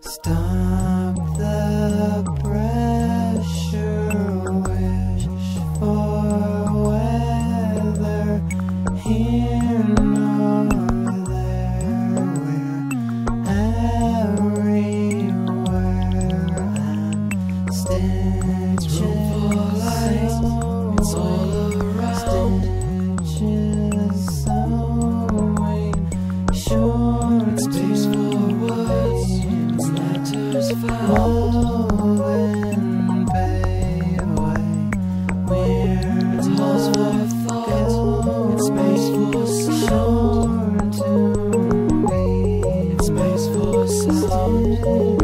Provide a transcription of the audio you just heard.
Stop the pressure, wish for weather, here nor there, we're everywhere, and stitches it's all around. Stitches sewing, short Space for words, it's letters found. Moving away, It's holes for thought, it's space for sound. sure to be It's space for sound.